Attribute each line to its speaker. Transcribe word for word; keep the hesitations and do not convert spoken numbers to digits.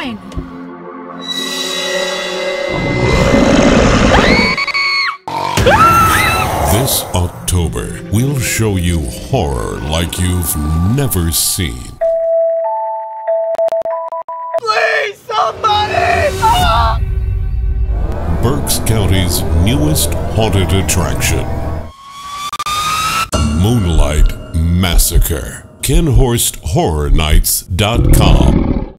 Speaker 1: fine.
Speaker 2: This October, we'll show you horror like you've never seen.
Speaker 3: Please, somebody! Ah!
Speaker 2: Berks County's newest haunted attraction, Moonlight Massacre. Kenhorst Horror Nights dot com